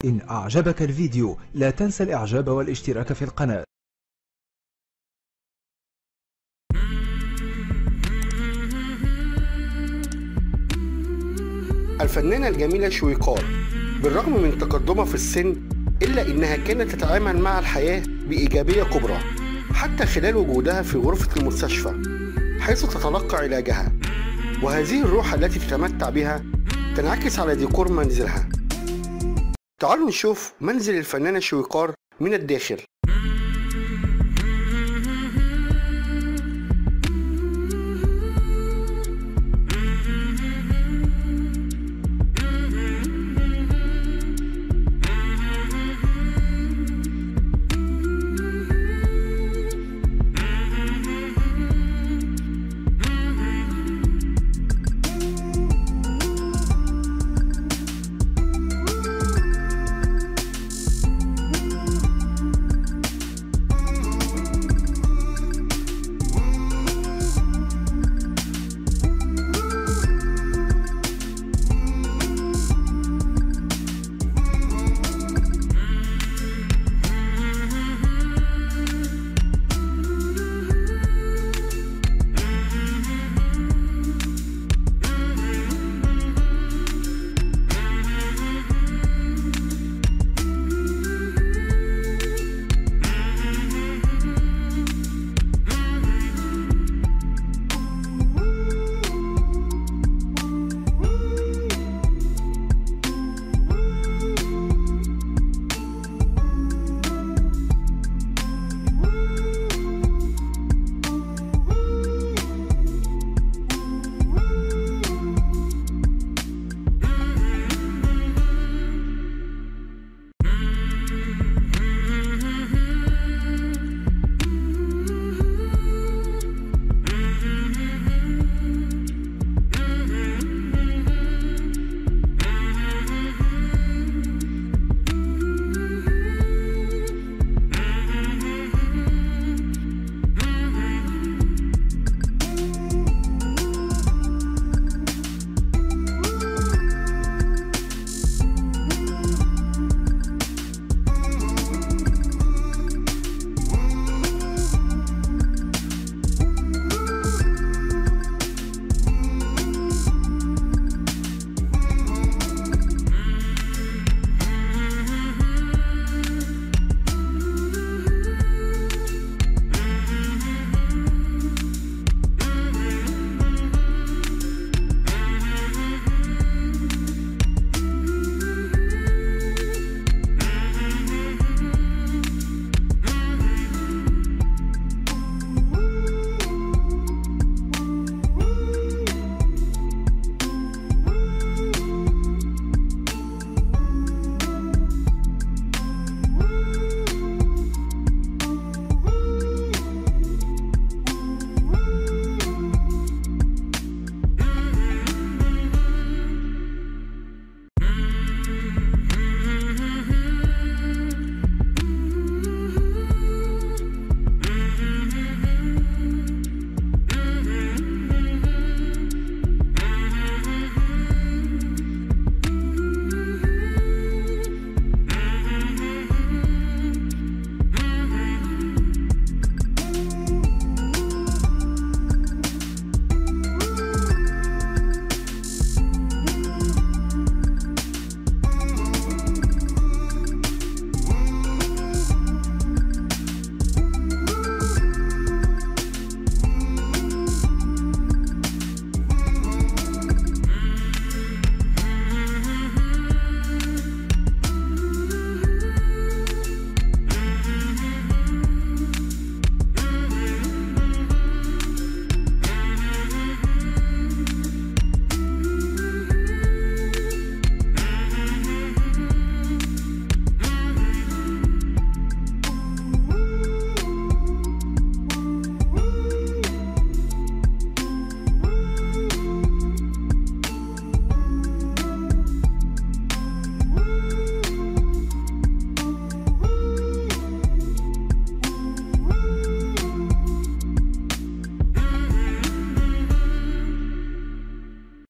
إن أعجبك الفيديو لا تنسى الإعجاب والاشتراك في القناة. الفنانة الجميلة شويكار بالرغم من تقدمها في السن إلا إنها كانت تتعامل مع الحياة بإيجابية كبرى حتى خلال وجودها في غرفة المستشفى حيث تتلقى علاجها، وهذه الروح التي تتمتع بها تنعكس على ديكور منزلها. تعالوا نشوف منزل الفنانة شويكار من الداخل.